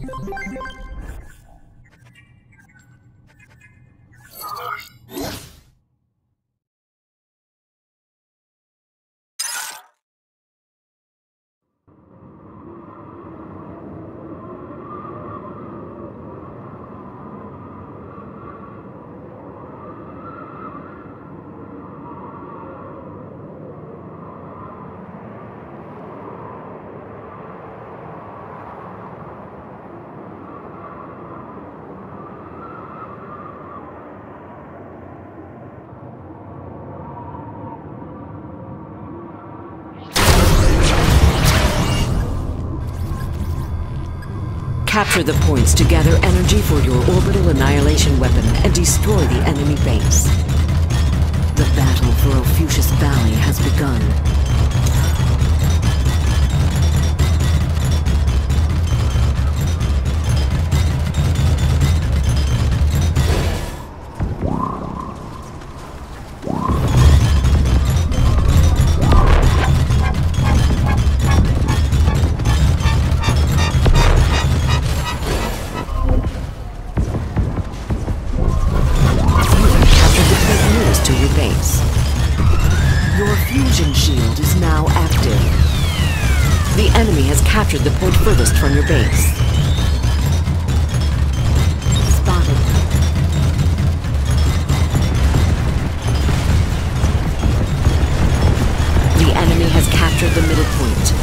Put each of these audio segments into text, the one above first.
Capture the points to gather energy for your orbital annihilation weapon and destroy the enemy base. The battle for Ophusius Valley has begun. Captured the point furthest from your base. Spotted. The enemy has captured the middle point.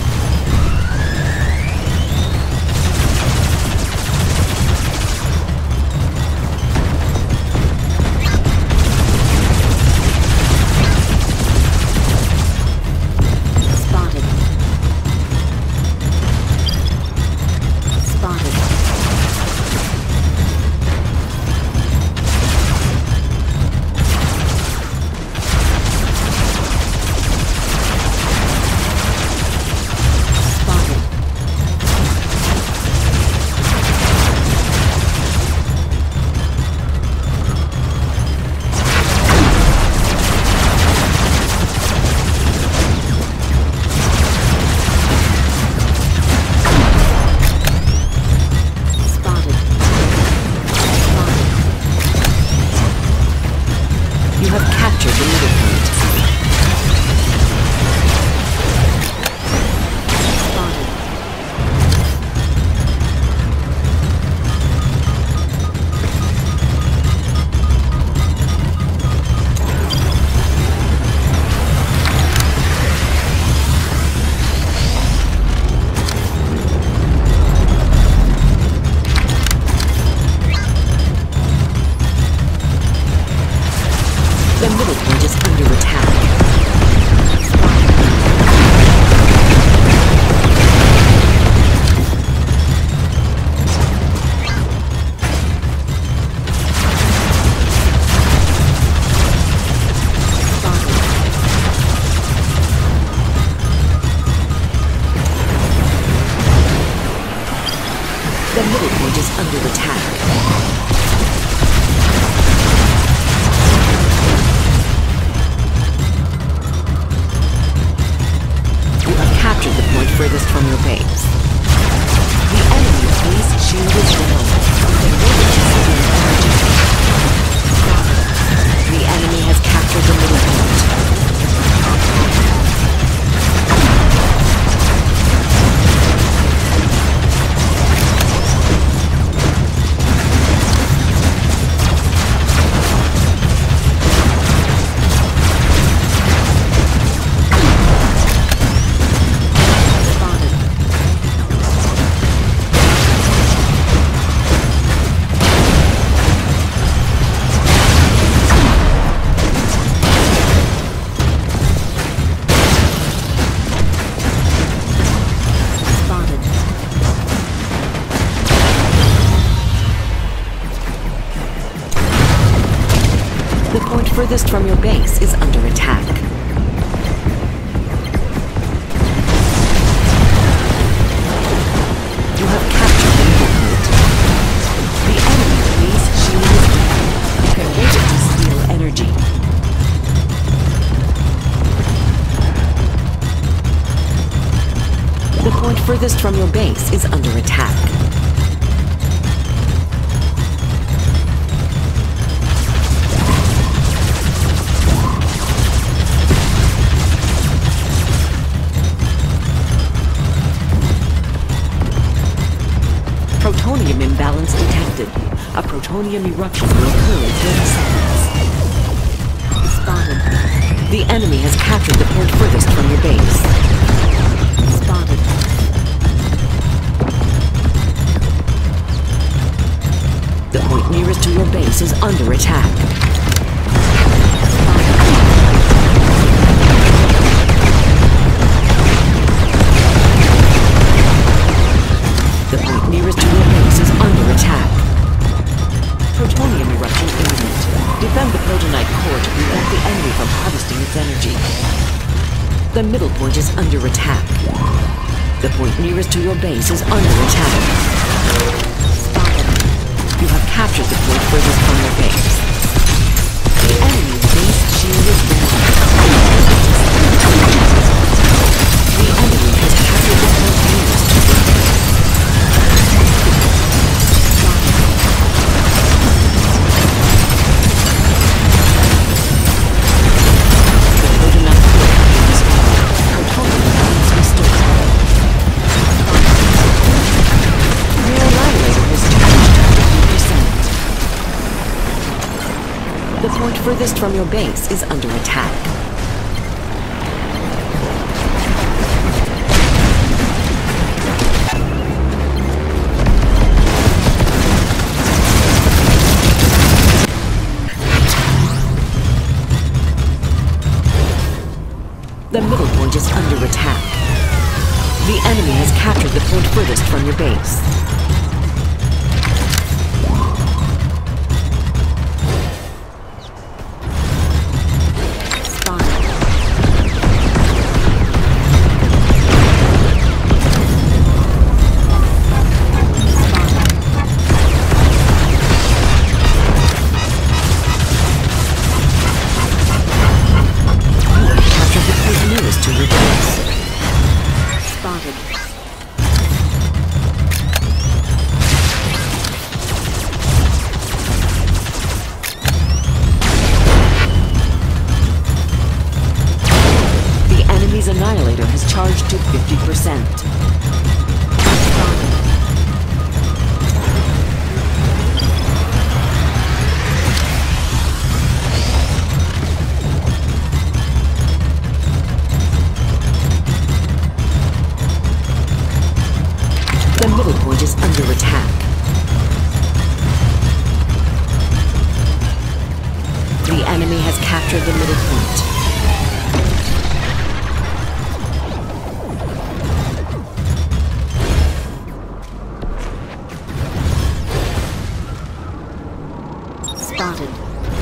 The middle point is under attack. You have captured the point furthest from your base. The enemy's base shield is down. The enemy has captured the middle point. Furthest from your base is under attack. You have captured the middle point. The enemy's base shield is down. You can use it to steal energy. The point furthest from your base is under attack. imbalance detected. A protonium eruption will occur in 30 seconds. Spotted. The enemy has captured the point furthest from your base. Spotted. The point nearest to your base is under attack. The point nearest to your base is under attack. Protonium eruption imminent. Defend the protonite core to prevent the enemy from harvesting its energy. The middle point is under attack. The point nearest to your base is under attack. Spotted. You have captured the point furthest from your base. The enemy's base shield is down. The enemy has captured the point nearest to your base. The point furthest from your base is under attack. The middle point is under attack. The enemy has captured the point furthest from your base. Annihilator has charged to 50%. The middle point is under attack. The enemy has captured the middle point. Spotted.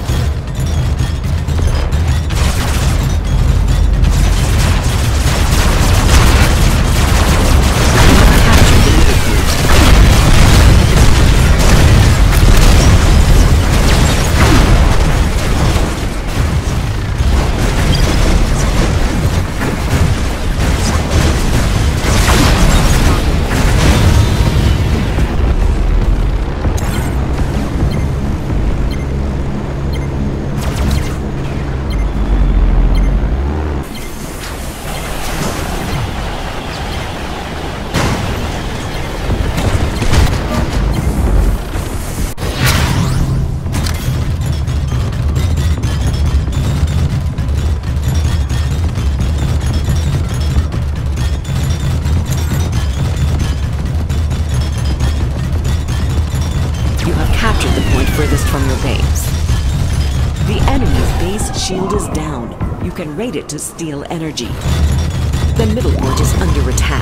Captured the point furthest from your base. The enemy's base shield is down. You can raid it to steal energy. The middle point is under attack.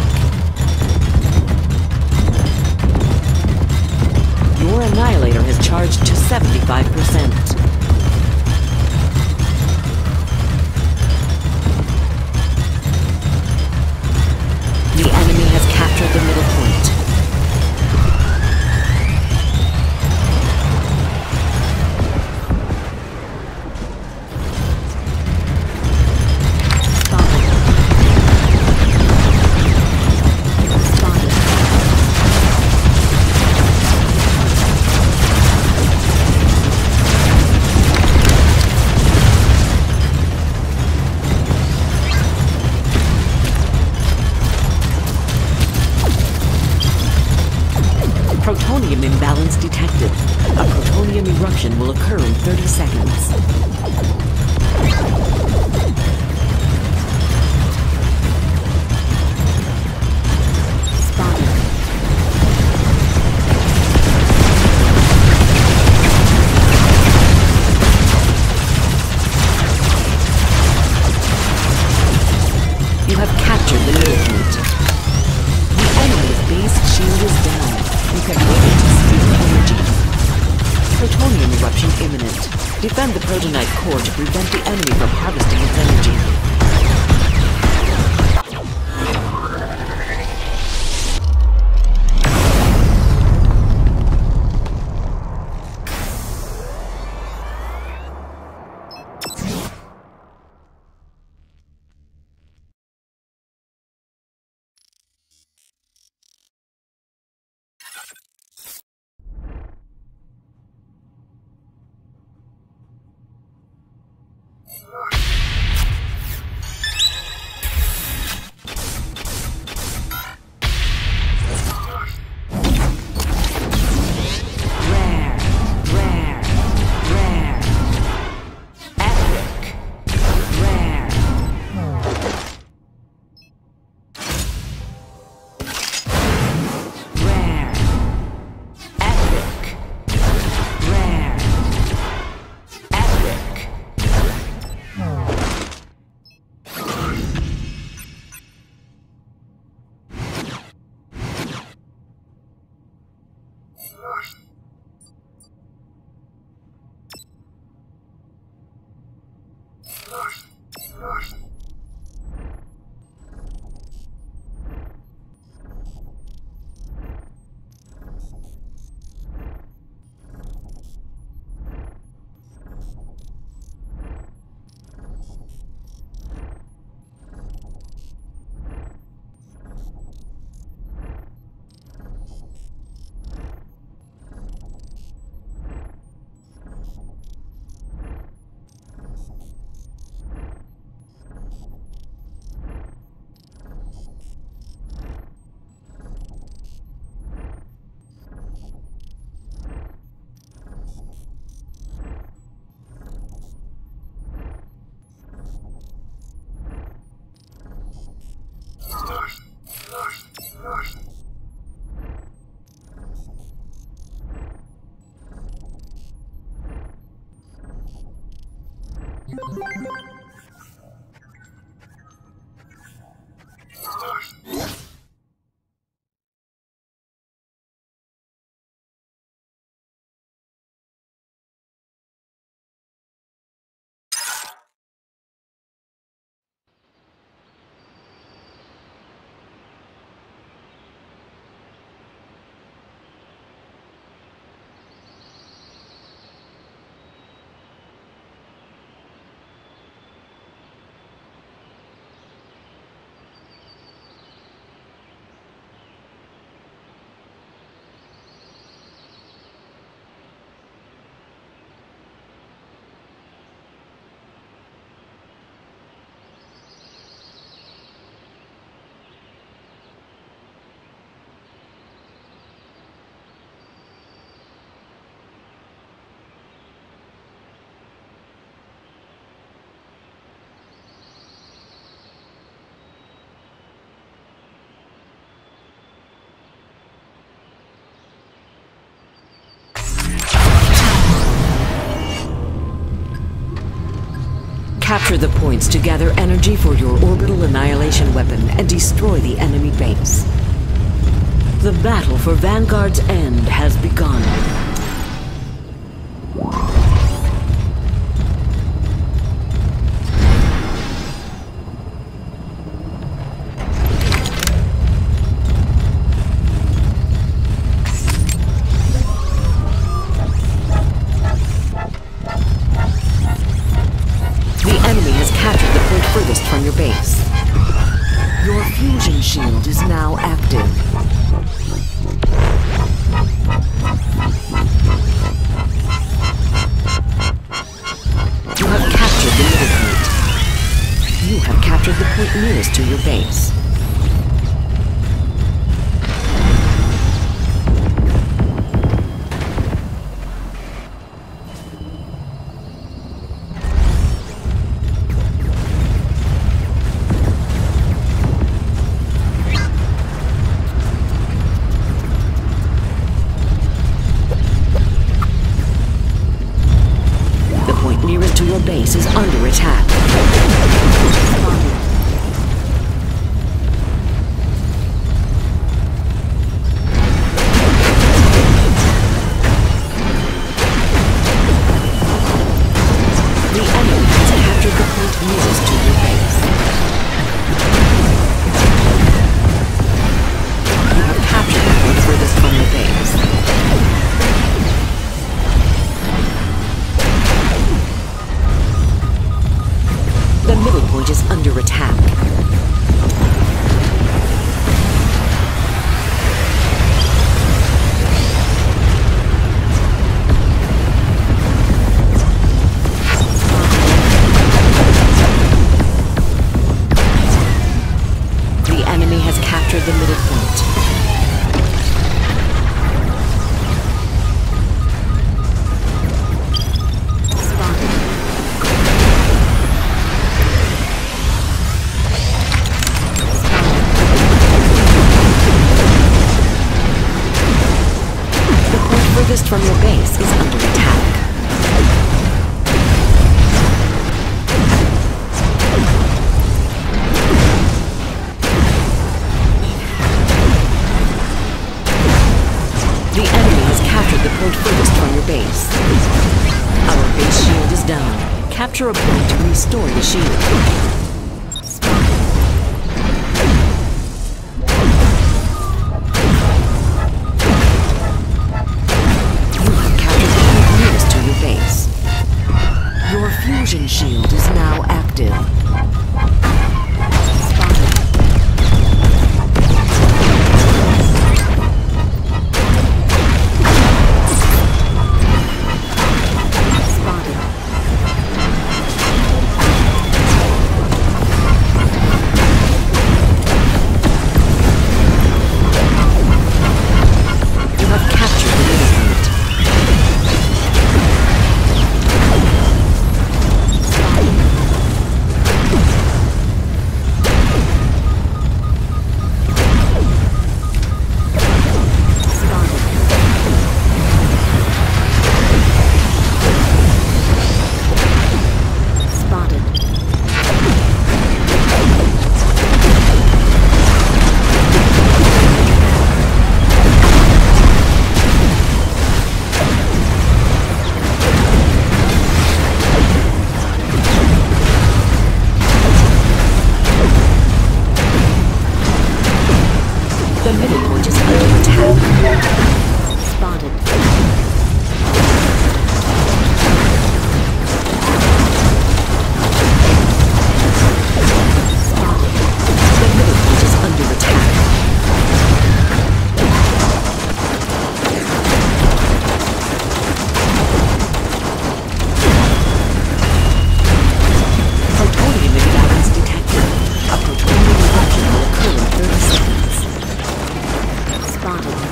Your Annihilator has charged to 75%. The enemy has captured the middle point. Protonium imbalance detected. A protonium eruption will occur in 30 seconds. You have captured the movement. The enemy's base shield is down. You can move it to steal energy. Protonium eruption imminent. Defend the protonite core to prevent the enemy from harvesting its energy. Capture the points to gather energy for your orbital annihilation weapon and destroy the enemy base. The battle for Vanguard's end has begun. Furthest from your base. Your fusion shield is now active. You have captured the middle point. You have captured the point nearest to your base. furthest from your base is under attack. The enemy has captured the point furthest from your base. Our base shield is down. Capture a point to restore the shield. You have captured the point nearest to your base. Your fusion shield is now active. The middle point is under attack. Spotted. Spotted. The middle point is under attack. Protonium imbalance detected. A protonium eruption will occur in 30 seconds. Spotted.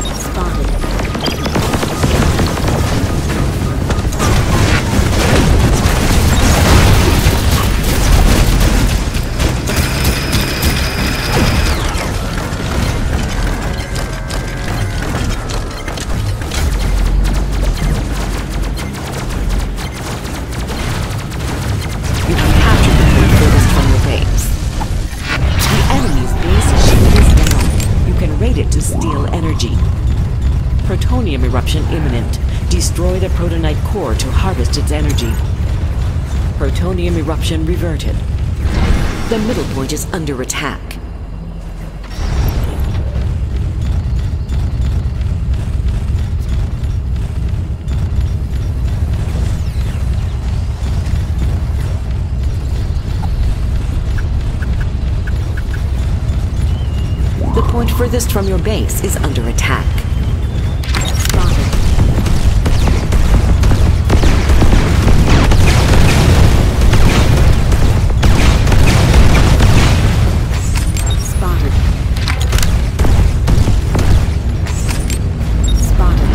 You have captured the point furthest from your base. The enemy's base shield is down. You can raid it to steal energy. Protonium eruption imminent. Destroy the protonite core to harvest its energy. Protonium eruption reverted. The middle point is under attack. The point furthest from your base is under attack. Spotted. Spotted. Spotted.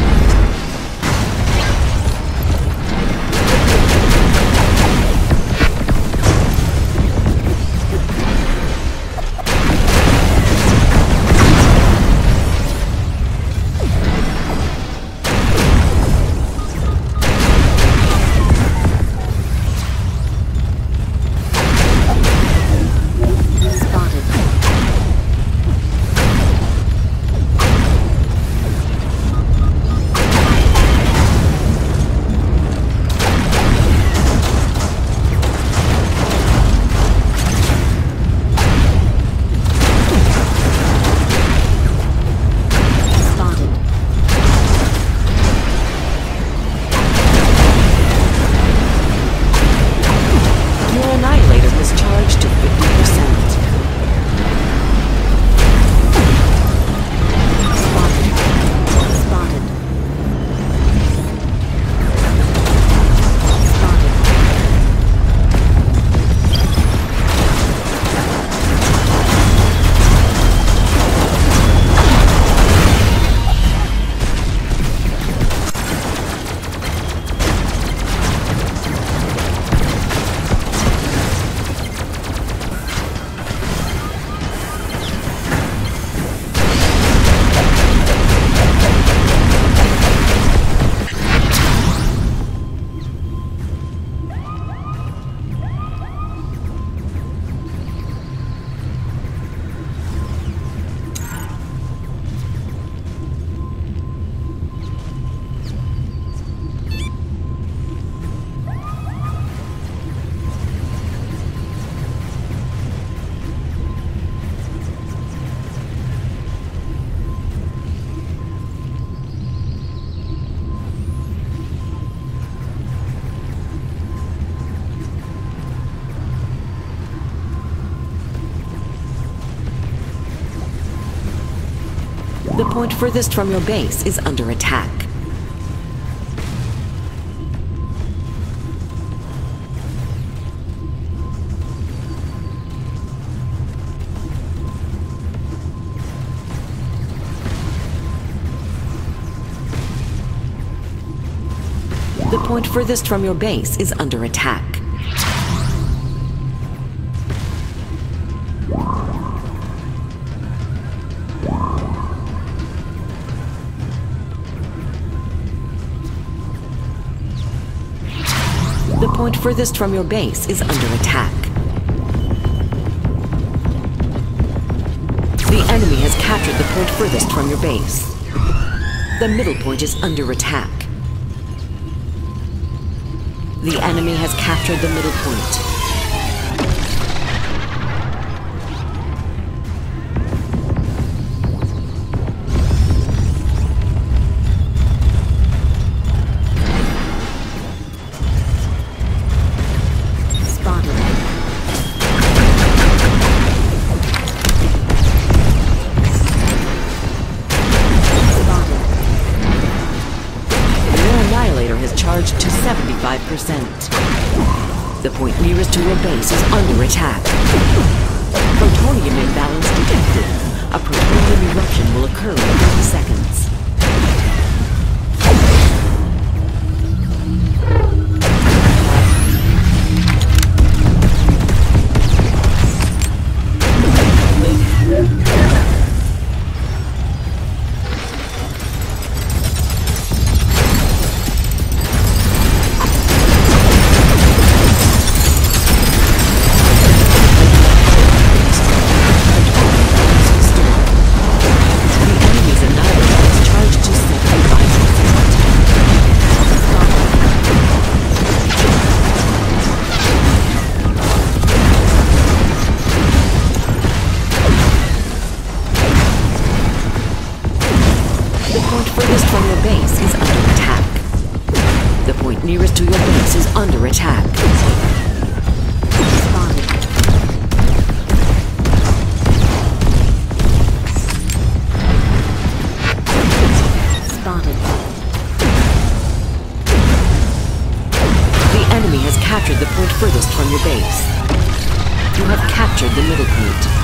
The point furthest from your base is under attack. The point furthest from your base is under attack. The point furthest from your base is under attack. The enemy has captured the point furthest from your base. The middle point is under attack. The enemy has captured the middle point. Charged to 75%. The point nearest to your base is under attack. Plutonium imbalance detected. A plutonium eruption will occur in 30 seconds. Furthest from your base is under attack. The point nearest to your base is under attack. Spotted. Spotted. The enemy has captured the point furthest from your base. You have captured the middle point.